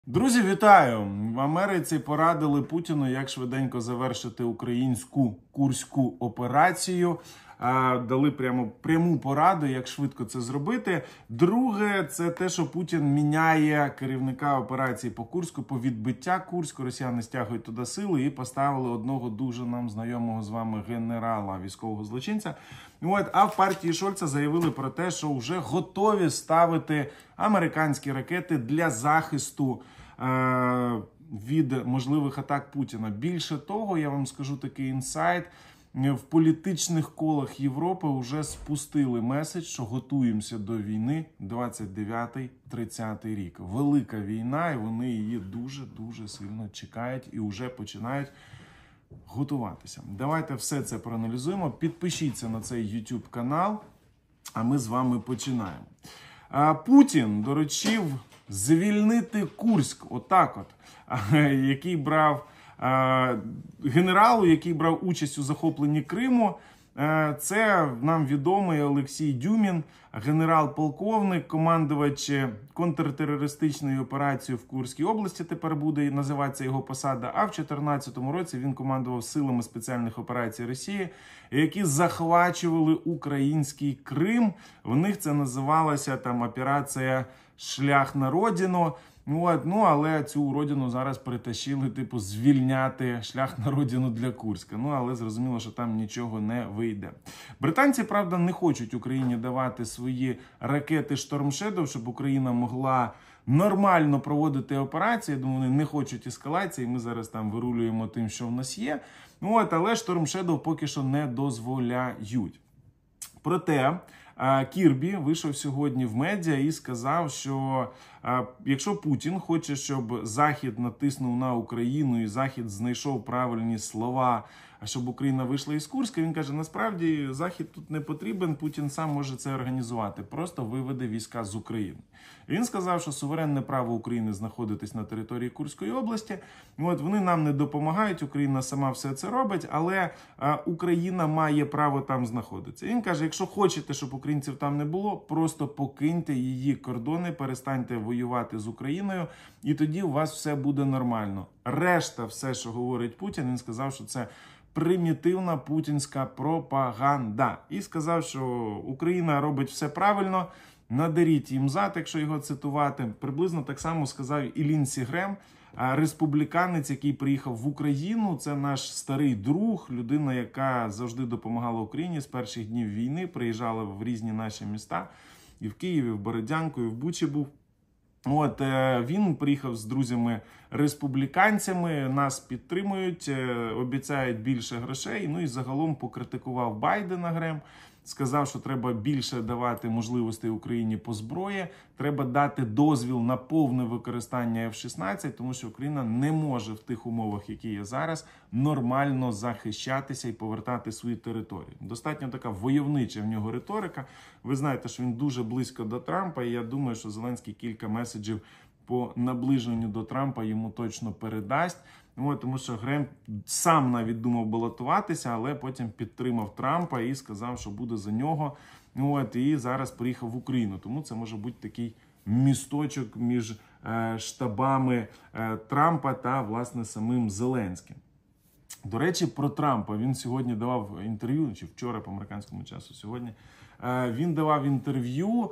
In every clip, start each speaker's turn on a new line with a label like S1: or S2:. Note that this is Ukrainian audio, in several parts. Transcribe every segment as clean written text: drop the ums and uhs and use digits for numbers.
S1: Друзі, вітаю! В Америці порадили Путіну, як швиденько завершити українську курську операцію. Дали пряму пораду, як швидко це зробити. Друге, це те, що Путін міняє керівника операції по Курську, по відбиття Курську. Росіяни стягують туди сили і поставили одного дуже нам знайомого з вами генерала, військового злочинця. А в партії Шольца заявили про те, що вже готові ставити американські ракети для захисту від можливих атак Путіна. Більше того, я вам скажу такий інсайт, в політичних колах Європи вже спустили меседж, що готуємося до війни 29-30 рік. Велика війна, і вони її дуже сильно чекають і вже починають готуватися. Давайте все це проаналізуємо. Підпишіться на цей YouTube канал, а ми з вами починаємо. Путін доручив звільнити Курськ, який брав генералу, який брав участь у захопленні Криму. Це нам відомий Олексій Дюмін, генерал-полковник, командувач контртерористичної операції в Курській області, тепер буде називатися його посада, а в 2014 році він командував силами спеціальних операцій Росії, які захвачували український Крим. В них це називалося операція «Шлях на родину». Але цю родину зараз притащили, звільняти шлях на родину для Курська. Але зрозуміло, що там нічого не вийде. Британці, правда, не хочуть Україні давати свої ракети Storm Shadow, щоб Україна могла нормально проводити операції. Я думаю, вони не хочуть ескалації, ми зараз там вирулюємо тим, що в нас є. Але Storm Shadow поки що не дозволяють. Проте Кірбі вийшов сьогодні в медіа і сказав, що якщо Путін хоче, щоб Захід натиснув на Україну і Захід знайшов правильні слова, щоб Україна вийшла із Курська, він каже, насправді Захід тут не потрібен, Путін сам може це організувати, просто виведе війська з України. Він сказав, що суверенне право України знаходитись на території Курської області, вони нам не допомагають, Україна сама все це робить, але Україна має право там знаходитися. Він каже, якщо хочете, щоб українців там не було, просто покиньте її кордони, перестаньте воювати з Україною, і тоді у вас все буде нормально. Решта, все, що говорить Путін, він сказав, що це примітивна путінська пропаганда. І сказав, що Україна робить все правильно, надеріть їм зад, якщо його цитувати. Приблизно так само сказав і Лінсі Грем, республіканець, який приїхав в Україну. Це наш старий друг, людина, яка завжди допомагала Україні з перших днів війни, приїжджала в різні наші міста. І в Києві, і в Бородянку, і в Бучі був. Він приїхав з друзями-республіканцями, нас підтримують, обіцяють більше грошей, і загалом покритикував Байдена Грем, сказав, що треба більше давати можливостей Україні по зброї, треба дати дозвіл на повне використання F-16, тому що Україна не може в тих умовах, які є зараз, нормально захищатися і повертати свої території. Достатньо така войовнича в нього риторика. Ви знаєте, що він дуже близько до Трампа, і я думаю, що Зеленський кілька меседжів по наближенню до Трампа йому точно передасть. Тому що Грем сам навіть думав балотуватися, але потім підтримав Трампа і сказав, що буде за нього. І зараз приїхав в Україну. Тому це може бути такий місточок між штабами Трампа та, власне, самим Зеленським. До речі, про Трампа. Він сьогодні давав інтерв'ю, чи вчора по американському часу сьогодні. Він давав інтерв'ю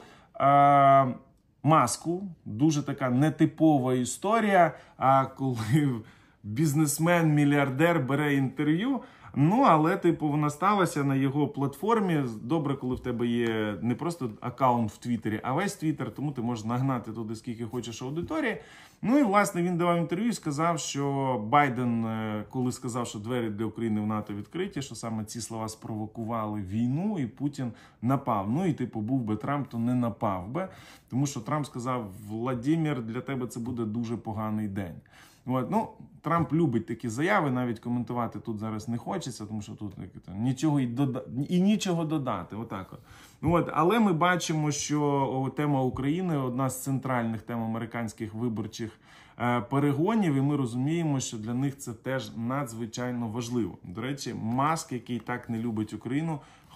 S1: Маску. Дуже така нетипова історія, коли бізнесмен-мільярдер бере інтерв'ю, але, вона сталася на його платформі. Добре, коли в тебе є не просто аккаунт в Твіттері, а весь Твіттер, тому ти можеш нагнати туди, скільки хочеш аудиторії. Власне, він давав інтерв'ю і сказав, що Байден, коли сказав, що двері для України в НАТО відкриті, що саме ці слова спровокували війну, і Путін напав. Був би Трамп, то не напав би, тому що Трамп сказав, Владимир, для тебе це буде дуже поганий день. Трамп любить такі заяви, навіть коментувати тут зараз не хочеться, тому що тут нічого додати. Але ми бачимо, що тема України – одна з центральних тем американських виборчих перегонів, і ми розуміємо, що для них це теж надзвичайно важливо. До речі, Маск, який так не любить Україну,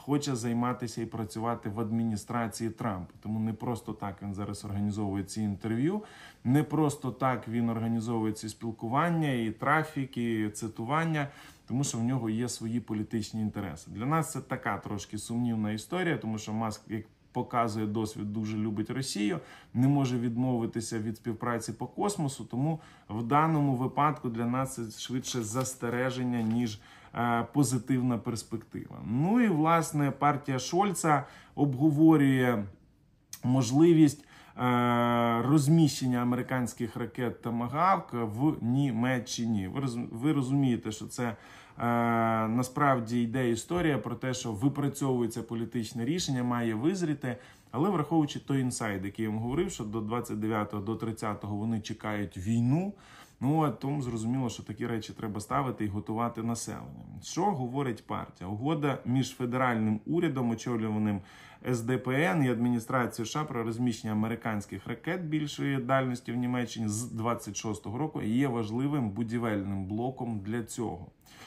S1: хоче займатися і працювати в адміністрації Трампа. Тому не просто так він зараз організовує ці інтерв'ю, не просто так він організовує ці спілкування, і трафік, і цитування, тому що в нього є свої політичні інтереси. Для нас це така трошки сумнівна історія, тому що Маск, як показує досвід, дуже любить Росію, не може відмовитися від співпраці по космосу, тому в даному випадку для нас це швидше застереження, ніж позитивна перспектива. Ну і, власне, партія Шольца обговорює можливість розміщення американських ракет «Томагавк» в Німеччині. Ви розумієте, що це насправді йде історія про те, що випрацьовується політичне рішення, має визріти, але враховуючи той інсайд, який я вам говорив, що до 29-го, до 30-го вони чекають війну, тому зрозуміло, що такі речі треба ставити і готувати населення. Що говорить партія? Угода між федеральним урядом, очолюваним СДПН і адміністрацією США про розміщення американських ракет більшої дальності в Німеччині з 26-го року є важливим будівельним блоком для цього.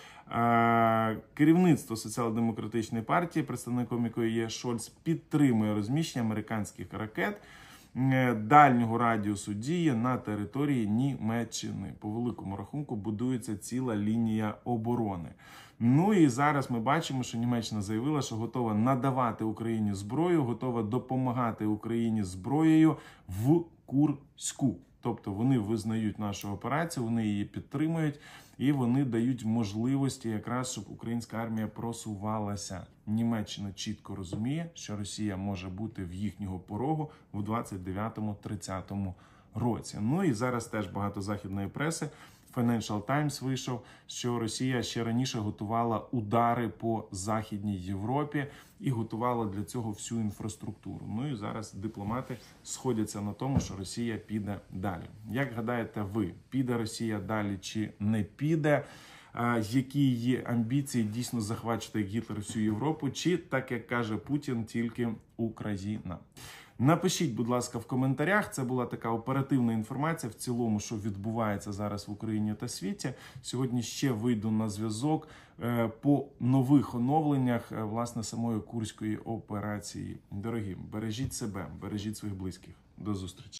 S1: Керівництво Соціал-демократичної партії, представником якої є Шольц, підтримує розміщення американських ракет дальнього радіусу дії на території Німеччини. По великому рахунку будується ціла лінія оборони. Ну і зараз ми бачимо, що Німеччина заявила, що готова надавати Україні зброю, готова допомагати Україні зброєю в Курську. Тобто вони визнають нашу операцію, вони її підтримують і вони дають можливості якраз, щоб українська армія просувалася. Німеччина чітко розуміє, що Росія може бути в їхнього порогу в 29-30 році. Ну і зараз теж багато західної преси. Financial Times вийшов, що Росія ще раніше готувала удари по Західній Європі і готувала для цього всю інфраструктуру. Ну і зараз дипломати сходяться на тому, що Росія піде далі. Як гадаєте ви, піде Росія далі чи не піде? Які її амбіції дійсно захвачити, як Гітлер, всю Європу? Чи, так як каже Путін, тільки Україна? Напишіть, будь ласка, в коментарях. Це була така оперативна інформація в цілому, що відбувається зараз в Україні та світі. Сьогодні ще вийду на зв'язок по нових оновленнях, власне, самої Курської операції. Дорогі, бережіть себе, бережіть своїх близьких. До зустрічі.